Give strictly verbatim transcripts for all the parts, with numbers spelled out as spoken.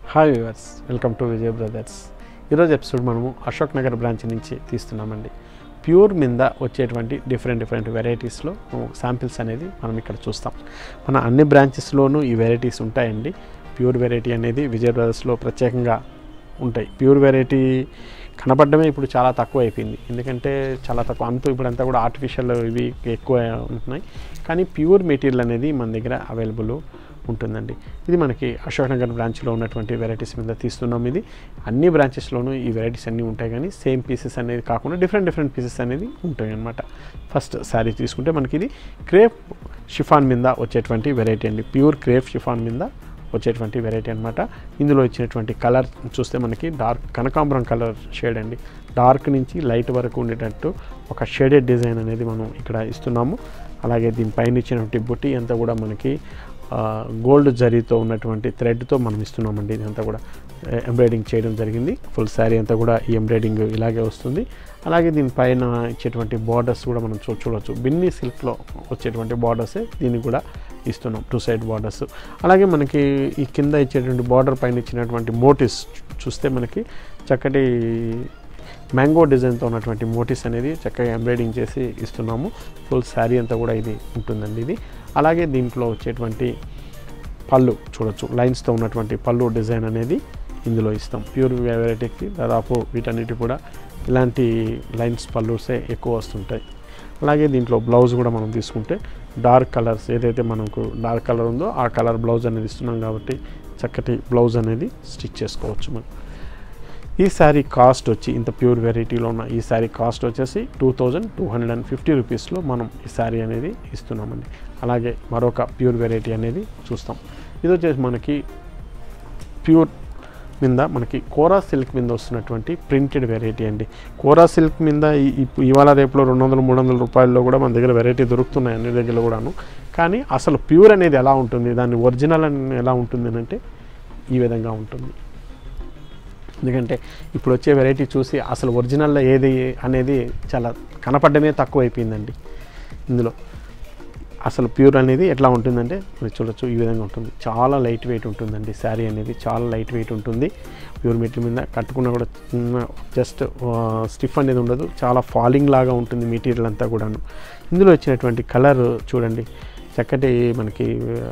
Hi viewers, welcome to Vijay brothers. ఈరోజు episode మనము Ashok Nagar branch నుంచి తీస్తున్నామండి. ప్యూర్ మీద వచ్చేటువంటి డిఫరెంట్ డిఫరెంట్ వెరైటీస్లో శాంపిల్స్ అనేది మనం ఇక్కడ చూస్తాం. మన అన్ని బ్రాంచెస్లోనూ ఈ వెరైటీస్ ఉంటాయండి. ప్యూర్ వెరైటీ అనేది విజయ్ బ్రదర్స్లో ప్రత్యేకంగా ఉంటాయి. ప్యూర్ వెరైటీ కనపడమే ఇప్పుడు చాలా తక్కువ అయిపోయింది, ఎందుకంటే చాలా తక్కువ అంతా ఇప్పుడంతా కూడా ఆర్టిఫిషియల్ ఇవి ఎక్కువ ఉంటున్నాయి. కానీ ప్యూర్ మెటీరియల్ అనేది మన దగ్గర అవైలబుల్ ఉంటుందండి. ఇది మనకి అశోక్ నగర్ బ్రాంచ్లో ఉన్నటువంటి వెరైటీస్ మీద తీస్తున్నాం. ఇది అన్ని బ్రాంచెస్లోనూ ఈ వెరైటీస్ అన్నీ ఉంటాయి, కానీ సేమ్ పీసెస్ అనేది కాకుండా డిఫరెంట్ డిఫరెంట్ పీసెస్ అనేది ఉంటాయి అన్నమాట. ఫస్ట్ శారీ తీసుకుంటే మనకి ఇది క్రేప్ షిఫాన్ మీద వచ్చేటువంటి వెరైటీ అండి. ప్యూర్ క్రేప్ షిఫాన్ మీద వచ్చేటువంటి వెరైటీ అనమాట. ఇందులో ఇచ్చినటువంటి కలర్ చూస్తే మనకి డార్క్ కనకాంబరం కలర్ షేడ్ అండి. డార్క్ నుంచి లైట్ వరకు ఉండేటట్టు ఒక షేడెడ్ డిజైన్ అనేది మనం ఇక్కడ ఇస్తున్నాము. అలాగే దీనిపైన ఇచ్చినటువంటి బుట్టి అంతా కూడా మనకి గోల్డ్ జరీతో ఉన్నటువంటి థ్రెడ్తో మనం ఇస్తున్నామండి. ఇదంతా కూడా ఎంబ్రాయిడింగ్ చేయడం జరిగింది. ఫుల్ శారీ అంతా కూడా ఈ ఎంబ్రాయిడింగ్ ఇలాగే వస్తుంది. అలాగే దీనిపైన ఇచ్చేటువంటి బార్డర్స్ కూడా మనం చూ చూడవచ్చు బిన్నీ సిల్క్లో వచ్చేటువంటి బార్డర్సే దీన్ని కూడా ఇస్తున్నాం, టూ సైడ్ బార్డర్స్. అలాగే మనకి ఈ కింద ఇచ్చేటువంటి బార్డర్ పైన ఇచ్చినటువంటి మోటివ్స్ చూస్తే మనకి చక్కటి మ్యాంగో డిజైన్తో ఉన్నటువంటి మోటివ్స్ అనేది చక్కగా ఎంబ్రాయిడింగ్ చేసి ఇస్తున్నాము. ఫుల్ శారీ అంతా కూడా ఇది ఉంటుందండి ఇది. అలాగే దీంట్లో వచ్చేటువంటి పళ్ళు చూడొచ్చు, లైన్స్తో ఉన్నటువంటి పళ్ళు డిజైన్ అనేది ఇందులో ఇస్తాం. ప్యూర్ వెరైటీకి దాదాపు వీటన్నిటి కూడా ఇలాంటి లైన్స్ పళ్ళుసే ఎక్కువ వస్తుంటాయి. అలాగే దీంట్లో బ్లౌజ్ కూడా మనం తీసుకుంటే డార్క్ కలర్స్ ఏదైతే మనకు డార్క్ కలర్ ఉందో ఆ కలర్ బ్లౌజ్ అనేది ఇస్తున్నాం కాబట్టి చక్కటి బ్లౌజ్ అనేది స్టిచ్ చేసుకోవచ్చు మనం. ఈ శారీ కాస్ట్ వచ్చి ఇంత ప్యూర్ వెరైటీలో ఉన్న ఈ శారీ కాస్ట్ వచ్చేసి two thousand two hundred and fifty రూపీస్లో మనం ఈ శారీ అనేది ఇస్తున్నామండి. అలాగే మరొక ప్యూర్ వెరైటీ అనేది చూస్తాం. ఇది వచ్చేసి మనకి ప్యూర్ మీద మనకి కోరా సిల్క్ మీద వస్తున్నటువంటి ప్రింటెడ్ వెరైటీ అండి. కోరా సిల్క్ మీద ఇవాళ రేపులో రెండు వందలు మూడు వందల రూపాయల్లో కూడా మన దగ్గర వెరైటీ దొరుకుతున్నాయి అన్ని దగ్గర కూడాను. కానీ అసలు ప్యూర్ అనేది ఎలా ఉంటుంది, దాన్ని ఒరిజినల్ అని ఎలా ఉంటుంది అంటే ఈ విధంగా ఉంటుంది. ఎందుకంటే ఇప్పుడు వచ్చే వెరైటీ చూసి అసలు ఒరిజినల్లో ఏది అనేది చాలా కనపడమే తక్కువ అయిపోయిందండి. ఇందులో అసలు ప్యూర్ అనేది ఎట్లా ఉంటుందంటే మీరు చూడొచ్చు, ఈ విధంగా ఉంటుంది. చాలా లైట్ వెయిట్ ఉంటుందండి శారీ అనేది, చాలా లైట్ వెయిట్ ఉంటుంది. ప్యూర్ మెటీరియల్ మీద కట్టుకున్నా కూడా జస్ట్ స్టిఫ్ అనేది ఉండదు, చాలా ఫాలింగ్ లాగా ఉంటుంది మెటీరియల్ అంతా కూడాను. ఇందులో వచ్చినటువంటి కలర్ చూడండి, చక్కటి మనకి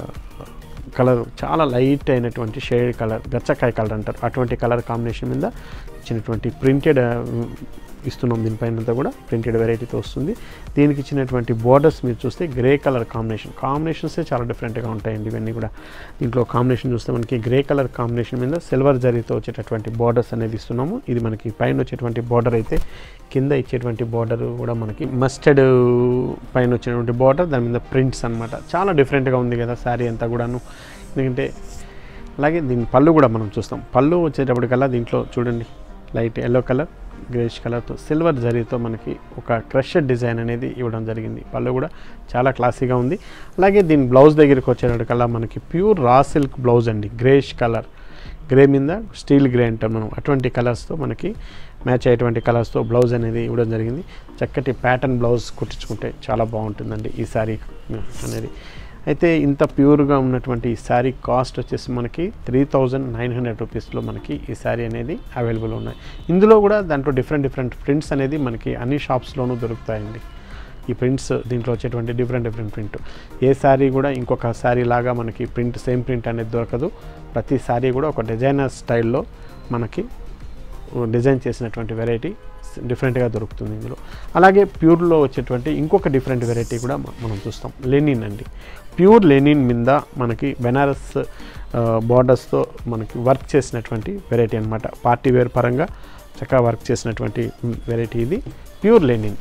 కలర్ చాలా లైట్ అయినటువంటి షేడ్ కలర్, గచ్చకాయ కలర్ అంటారు, అటువంటి కలర్ కాంబినేషన్ మీద ఇచ్చినటువంటి ప్రింటెడ్ ఇస్తున్నాం. దీనిపైన అంతా కూడా ప్రింటెడ్ వెరైటీతో వస్తుంది. దీనికి ఇచ్చినటువంటి బోర్డర్స్ మీరు చూస్తే గ్రే కలర్ కాంబినేషన్ కాంబినేషన్సే చాలా డిఫరెంట్గా ఉంటాయండి ఇవన్నీ కూడా. దీంట్లో కాంబినేషన్ చూస్తే మనకి గ్రే కలర్ కాంబినేషన్ మీద సిల్వర్ జరీతో వచ్చేటటువంటి బార్డర్స్ అనేది ఇస్తున్నాము. ఇది మనకి పైన వచ్చేటువంటి బార్డర్ అయితే, కింద ఇచ్చేటువంటి బార్డర్ కూడా మనకి మస్టర్డ్ పైన వచ్చినటువంటి బార్డర్, దాని మీద ప్రింట్స్ అనమాట. చాలా డిఫరెంట్గా ఉంది కదా శారీ అంతా కూడాను. ఎందుకంటే అలాగే దీని పళ్ళు కూడా మనం చూస్తాం. పళ్ళు వచ్చేటప్పటికల్లా దీంట్లో చూడండి లైట్ ఎల్లో కలర్ గ్రేష్ కలర్తో సిల్వర్ జరీతో మనకి ఒక క్రషర్ డిజైన్ అనేది ఇవ్వడం జరిగింది. పళ్ళు కూడా చాలా క్లాసీగా ఉంది. అలాగే దీని బ్లౌజ్ దగ్గరికి వచ్చేటప్పటికల్లా మనకి ప్యూర్ రా సిల్క్ బ్లౌజ్ అండి. గ్రేష్ కలర్, గ్రే మీద స్టీల్ గ్రే అంటాం మనం, అటువంటి కలర్స్తో మనకి మ్యాచ్ అయ్యేటువంటి కలర్స్తో బ్లౌజ్ అనేది ఇవ్వడం జరిగింది. చక్కటి ప్యాటర్న్ బ్లౌజ్ కుట్టించుకుంటే చాలా బాగుంటుందండి ఈ శారీ అనేది. అయితే ఇంత ప్యూర్గా ఉన్నటువంటి ఈ శారీ కాస్ట్ వచ్చేసి మనకి త్రీ థౌజండ్ నైన్ హండ్రెడ్ రూపీస్లో మనకి ఈ శారీ అనేది అవైలబుల్ ఉన్నాయి. ఇందులో కూడా దాంట్లో డిఫరెంట్ డిఫరెంట్ ప్రింట్స్ అనేది మనకి అన్ని షాప్స్లోనూ దొరుకుతాయండి. ఈ ప్రింట్స్ దీంట్లో వచ్చేటువంటి డిఫరెంట్ డిఫరెంట్ ప్రింట్, ఏ శారీ కూడా ఇంకొక శారీ లాగా మనకి ప్రింట్ సేమ్ ప్రింట్ అనేది దొరకదు. ప్రతి శారీ కూడా ఒక డిజైనర్ స్టైల్లో మనకి డిజైన్ చేసినటువంటి వెరైటీ డిఫరెంట్గా దొరుకుతుంది ఇందులో. అలాగే ప్యూర్లో వచ్చేటువంటి ఇంకొక డిఫరెంట్ వెరైటీ కూడా మనం చూస్తాం, లెనిన్ అండి. ప్యూర్ లెనిన్ మీద మనకి బెనారస్ బార్డర్స్తో మనకి వర్క్ చేసినటువంటి వెరైటీ అనమాట. పార్టీ వేర్ పరంగా చక్కగా వర్క్ చేసినటువంటి వెరైటీ ఇది. Pure linen,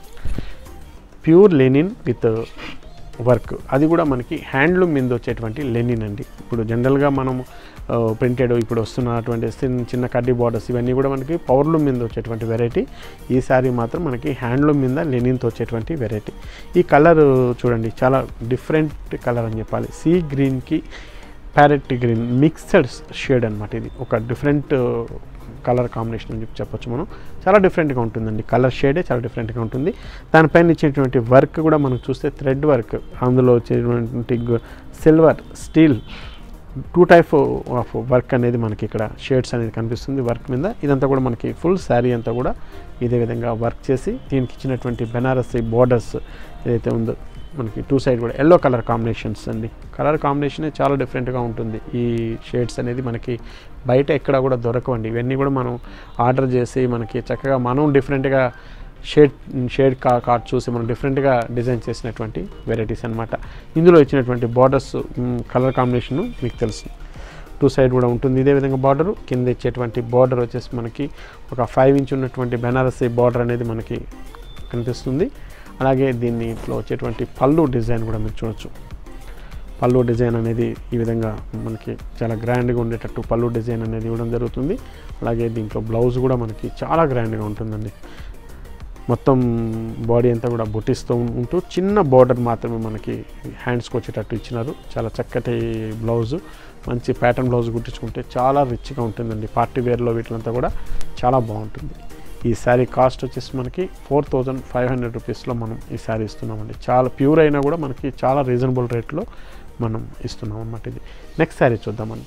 pure linen with work, అది కూడా మనకి హ్యాండ్లూమ్ మీద వచ్చేటువంటి లెనిన్ అండి. ఇప్పుడు జనరల్గా మనము ప్రింటెడ్ ఇప్పుడు వస్తున్నటువంటి చిన్న కడ్డీ బార్డర్స్ ఇవన్నీ కూడా మనకి పవర్లూమ్ మీద వచ్చేటువంటి వెరైటీ. ఈ శారీ మాత్రం మనకి హ్యాండ్లూమ్ మీద లెనిన్తో వచ్చేటువంటి వెరైటీ. ఈ కలర్ చూడండి, చాలా డిఫరెంట్ కలర్ అని చెప్పాలి. సీ గ్రీన్కి ప్యారెట్ గ్రీన్ మిక్స్డ్ షేడ్ అనమాట. ఇది ఒక డిఫరెంట్ కలర్ కాంబినేషన్ అని చెప్పి చెప్పొచ్చు మనం. చాలా డిఫరెంట్గా ఉంటుందండి, కలర్ షేడే చాలా డిఫరెంట్గా ఉంటుంది. దానిపైన ఇచ్చేటువంటి వర్క్ కూడా మనం చూస్తే థ్రెడ్ వర్క్, అందులో వచ్చేటువంటి silver steel two type of work అనేది మనకి ఇక్కడ షేడ్స్ అనేది కనిపిస్తుంది వర్క్ మీద. ఇదంతా కూడా మనకి ఫుల్ శారీ అంతా కూడా ఇదే విధంగా వర్క్ చేసి దీనికి ఇచ్చినటువంటి బెనారసి బోర్డర్స్ ఏదైతే ఉందో మనకి టూ సైడ్ కూడా ఎల్లో కలర్ కాంబినేషన్స్ అండి. కలర్ కాంబినేషనే చాలా డిఫరెంట్గా ఉంటుంది. ఈ షేడ్స్ అనేది మనకి బయట ఎక్కడ కూడా దొరకవండి. ఇవన్నీ కూడా మనం ఆర్డర్ చేసి మనకి చక్కగా మనం డిఫరెంట్గా షేడ్ షేడ్ కా కార్డ్ చూసి మనం డిఫరెంట్గా డిజైన్ చేసినటువంటి వెరైటీస్ అనమాట. ఇందులో ఇచ్చినటువంటి బార్డర్స్ కలర్ కాంబినేషను మీకు తెలుసు, టూ సైడ్ కూడా ఉంటుంది ఇదే విధంగా బార్డరు. కింద ఇచ్చేటువంటి బార్డర్ వచ్చేసి మనకి ఒక ఫైవ్ ఇంచ్ ఉన్నటువంటి బెనారసీ బార్డర్ అనేది మనకి కనిపిస్తుంది. అలాగే దీన్ని ఇట్లా వచ్చేటువంటి పళ్ళు డిజైన్ కూడా మీరు చూడొచ్చు. పళ్ళు డిజైన్ అనేది ఈ విధంగా మనకి చాలా గ్రాండ్గా ఉండేటట్టు పళ్ళు డిజైన్ అనేది ఇవ్వడం జరుగుతుంది. అలాగే దీంట్లో బ్లౌజ్ కూడా మనకి చాలా గ్రాండ్గా ఉంటుందండి. మొత్తం బాడీ అంతా కూడా బుటీస్తో ఉంటూ చిన్న బార్డర్ మాత్రమే మనకి హ్యాండ్స్కి వచ్చేటట్టు ఇచ్చినారు. చాలా చక్కటి బ్లౌజు, మంచి ప్యాటర్న్ బ్లౌజ్ కుట్టించుకుంటే చాలా రిచ్గా ఉంటుందండి. పార్టీ వేర్లో వీటిలంతా కూడా చాలా బాగుంటుంది. ఈ శారీ కాస్ట్ వచ్చేసి మనకి ఫోర్ థౌజండ్ ఫైవ్ హండ్రెడ్ రూపీస్లో మనం ఈ శారీ ఇస్తున్నామండి. చాలా ప్యూర్ అయినా కూడా మనకి చాలా రీజనబుల్ రేట్లో మనం ఇస్తున్నాం అన్నమాట. ఇది నెక్స్ట్ శారీ చూద్దామండి.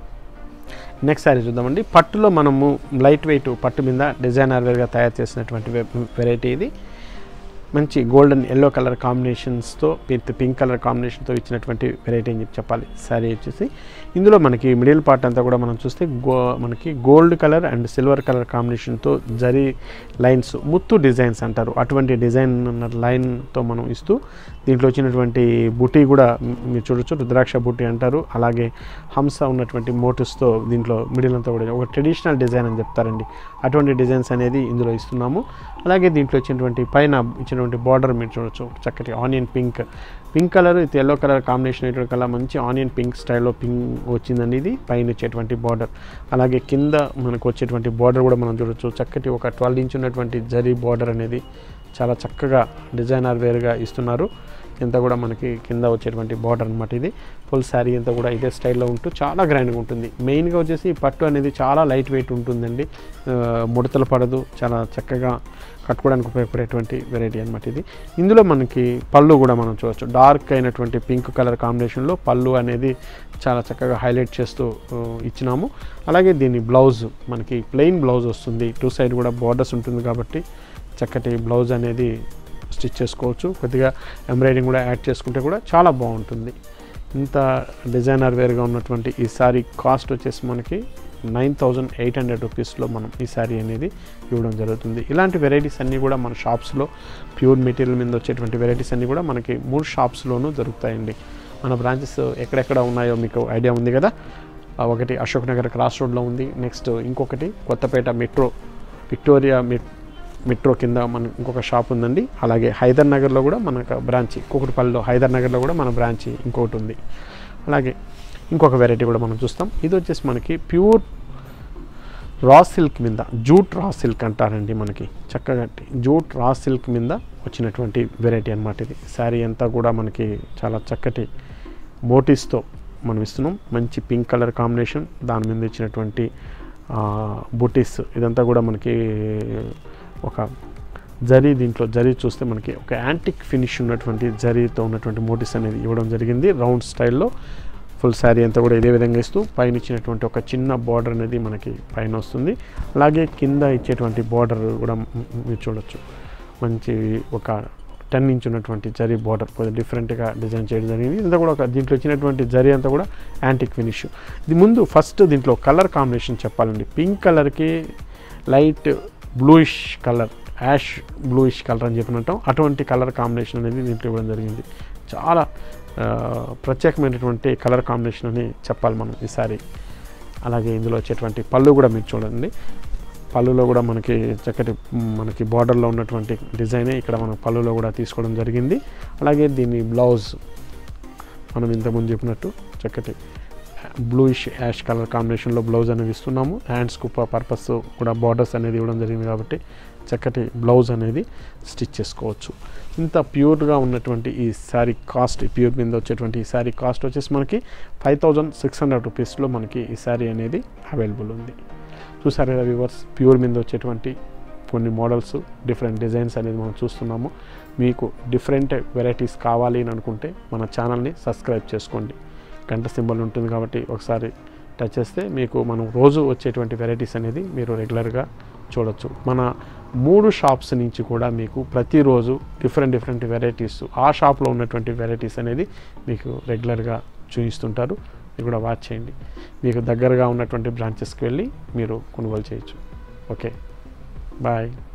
నెక్స్ట్ శారీ చూద్దామండి. పట్టులో మనము లైట్ వెయిట్ పట్టు మీద డిజైనర్ వేర్గా తయారు చేసినటువంటి వెరైటీ ఇది. మంచి గోల్డెన్ ఎల్లో కలర్ కాంబినేషన్స్తో విత్ పింక్ కలర్ కాంబినేషన్తో ఇచ్చినటువంటి వెరైటీ అని చెప్పి చెప్పాలి. శారీ వచ్చేసి ఇందులో మనకి మిడిల్ పార్ట్ అంతా కూడా మనం చూస్తే గో మనకి gold colour and silver colour కాంబినేషన్తో జరీ లైన్స్, ముత్తు డిజైన్స్ అంటారు, అటువంటి డిజైన్ లైన్తో మనం ఇస్తూ దీంట్లో వచ్చినటువంటి బుటీ కూడా మీరు చూడొచ్చు, రుద్రాక్ష బుటీ అంటారు. అలాగే హంస ఉన్నటువంటి మోటివ్స్తో దీంట్లో మిడిల్ అంతా కూడా ఒక ట్రెడిషనల్ డిజైన్ అని చెప్తారండి, అటువంటి డిజైన్స్ అనేది ఇందులో ఇస్తున్నాము. అలాగే దీంట్లో వచ్చినటువంటి పైన ఇచ్చినటువంటి బార్డర్ మీరు చూడొచ్చు, చక్కటి onion pink pink colour with yellow colour combination అయ్యేటువంటి కలర్, మంచి ఆనియన్ పింక్ స్టైల్లో పింక్ వచ్చిందండి ఇది పైన వచ్చేటువంటి బార్డర్. అలాగే కింద మనకు వచ్చేటువంటి బార్డర్ కూడా మనం చూడొచ్చు, చక్కటి ఒక ట్వెల్వ్ ఇంచ్ ఉన్నటువంటి జరీ బార్డర్ అనేది చాలా చక్కగా డిజైనర్ వేర్గా ఇస్తున్నారు. ఇంత కూడా మనకి కింద వచ్చేటువంటి బార్డర్ అనమాట. ఇది ఫుల్ శారీ అంతా కూడా ఇదే స్టైల్లో ఉంటూ చాలా గ్రాండ్గా ఉంటుంది. మెయిన్గా వచ్చేసి పట్టు అనేది చాలా లైట్ వెయిట్ ఉంటుందండి, ముడతలు పడదు, చాలా చక్కగా కట్టుకోవడానికి ఉపయోగపడేటువంటి వెరైటీ అనమాట ఇది. ఇందులో మనకి పళ్ళు కూడా మనం చూడవచ్చు, డార్క్ అయినటువంటి పింక్ కలర్ కాంబినేషన్లో పళ్ళు అనేది చాలా చక్కగా హైలైట్ చేస్తూ ఇచ్చినాము. అలాగే దీని బ్లౌజ్ మనకి ప్లెయిన్ బ్లౌజ్ వస్తుంది, టూ సైడ్ కూడా బార్డర్స్ ఉంటుంది కాబట్టి చక్కటి బ్లౌజ్ అనేది స్టిచ్ చేసుకోవచ్చు. కొద్దిగా ఎంబ్రాయిడింగ్ కూడా యాడ్ చేసుకుంటే కూడా చాలా బాగుంటుంది. ఇంత డిజైనర్ వేర్గా ఉన్నటువంటి ఈ శారీ కాస్ట్ వచ్చేసి మనకి నైన్ థౌజండ్ ఎయిట్ హండ్రెడ్ రూపీస్లో మనం ఈ శారీ అనేది ఇవ్వడం జరుగుతుంది. ఇలాంటి వెరైటీస్ అన్నీ కూడా మన షాప్స్లో ప్యూర్ మెటీరియల్ మీద వచ్చేటువంటి వెరైటీస్ అన్నీ కూడా మనకి మూడు షాప్స్లోనూ దొరుకుతాయండి. మన బ్రాంచెస్ ఎక్కడెక్కడ ఉన్నాయో మీకు ఐడియా ఉంది కదా. ఒకటి అశోక్ నగర్ క్రాస్ రోడ్లో ఉంది, నెక్స్ట్ ఇంకొకటి కొత్తపేట మెట్రో విక్టోరియా మెట్రో కింద మన ఇంకొక షాప్ ఉందండి. అలాగే హైదర్నగర్లో కూడా మనకు బ్రాంచ్, కూకట్పల్లిలో హైదర్నగర్లో కూడా మన బ్రాంచ్ ఇంకొకటి ఉంది. అలాగే ఇంకొక వెరైటీ కూడా మనం చూస్తాం. ఇది వచ్చేసి మనకి ప్యూర్ రా సిల్క్ మీద, జూట్ రా సిల్క్ అంటారండి, మనకి చక్కగా జూట్ రా సిల్క్ మీద వచ్చినటువంటి వెరైటీ అనమాట ఇది. శారీ అంతా కూడా మనకి చాలా చక్కటి మోటివ్స్తో మనం ఇస్తున్నాం. మంచి పింక్ కలర్ కాంబినేషన్, దాని మీద ఇచ్చినటువంటి బుటీస్, ఇదంతా కూడా మనకి ఒక జరీ, దీంట్లో జరీ చూస్తే మనకి ఒక యాంటిక్ ఫినిష్ ఉన్నటువంటి జరీతో ఉన్నటువంటి మోటివ్స్ అనేది ఇవ్వడం జరిగింది. రౌండ్ స్టైల్లో ఫుల్ శారీ అంతా కూడా ఇదే విధంగా ఇస్తూ పైన ఇచ్చినటువంటి ఒక చిన్న బార్డర్ అనేది మనకి పైన వస్తుంది. అలాగే కింద ఇచ్చేటువంటి బార్డర్ కూడా మీరు చూడొచ్చు, మంచి ఒక టెన్ ఇంచ్ ఉన్నటువంటి జరీ బార్డర్ కొద్దిగా డిఫరెంట్గా డిజైన్ చేయడం జరిగింది. ఇంత కూడా ఒక దీంట్లో వచ్చినటువంటి జరీ అంతా కూడా యాంటిక్ ఫినిష్. ఇది ముందు ఫస్ట్ దీంట్లో కలర్ కాంబినేషన్ చెప్పాలండి. పింక్ కలర్కి light bluish colour, ash bluish colour అని చెప్పినట్టు అటువంటి కలర్ కాంబినేషన్ అనేది దీంట్లో ఇవ్వడం జరిగింది. చాలా ప్రత్యేకమైనటువంటి కలర్ కాంబినేషన్ అని చెప్పాలి మనం ఈ సారీ. అలాగే ఇందులో వచ్చేటువంటి పళ్ళు కూడా మీరు చూడండి, పళ్ళులో కూడా మనకి చక్కటి మనకి బార్డర్లో ఉన్నటువంటి డిజైనే ఇక్కడ మనం పళ్ళులో కూడా తీసుకోవడం జరిగింది. అలాగే దీని బ్లౌజ్ మనం ఇంతకుముందు చెప్పినట్టు చక్కటి బ్లూయిష్ యాష్ కలర్ కాంబినేషన్లో బ్లౌజ్ అనేది ఇస్తున్నాము. హ్యాండ్స్ కుప్ప పర్పస్ కూడా బార్డర్స్ అనేది ఇవ్వడం జరిగింది కాబట్టి చక్కటి బ్లౌజ్ అనేది స్టిచ్ చేసుకోవచ్చు. ఇంత ప్యూర్గా ఉన్నటువంటి ఈ శారీ కాస్ట్, ప్యూర్ మీద వచ్చేటువంటి ఈ శారీ కాస్ట్ వచ్చేసి మనకి ఫైవ్ థౌజండ్ సిక్స్ హండ్రెడ్ రూపీస్లో మనకి ఈ శారీ అనేది అవైలబుల్ ఉంది. చూసారు కదా వ్యూవర్స్, ప్యూర్ మీద వచ్చేటువంటి కొన్ని మోడల్స్, డిఫరెంట్ డిజైన్స్ అనేది మనం చూస్తున్నాము. మీకు డిఫరెంట్ వెరైటీస్ కావాలి అని అనుకుంటే మన ఛానల్ని సబ్స్క్రైబ్ చేసుకోండి. గంట సింబల్ ఉంటుంది కాబట్టి ఒకసారి టచ్ చేస్తే మీకు మనం రోజు వచ్చేటువంటి వెరైటీస్ అనేది మీరు రెగ్యులర్గా చూడొచ్చు. మన మూడు షాప్స్ నుంచి కూడా మీకు ప్రతిరోజు డిఫరెంట్ డిఫరెంట్ వెరైటీస్ ఆ షాప్లో ఉన్నటువంటి వెరైటీస్ అనేది మీకు రెగ్యులర్గా చూపిస్తుంటారు. మీరు కూడా వాచ్ చేయండి. మీకు దగ్గరగా ఉన్నటువంటి బ్రాంచెస్కి వెళ్ళి మీరు కొనుగోలు చేయొచ్చు. Okay, bye.